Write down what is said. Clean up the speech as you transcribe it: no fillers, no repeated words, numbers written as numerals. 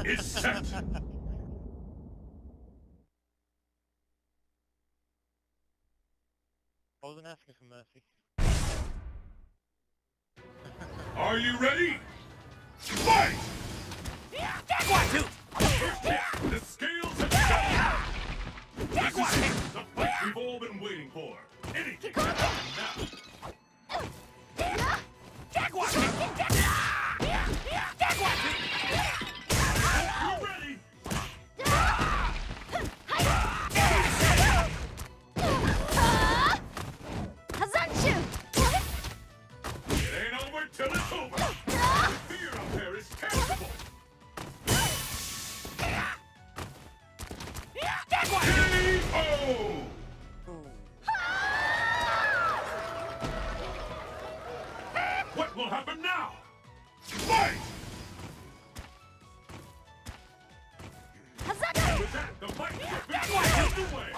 is set. I wasn't asking for mercy. Are you ready? Fight! Take one, two. First hit, the scales have shifted. This is it, the fight we've all been waiting for. Anything can happen now. Take one, two. Take one, two. You ready? Hazanshu! It ain't over till it's over. The fear up there is tangible. Take one, two. K.O. What will happen now? Fight! Hazanshu! With that, the fight is officially underway.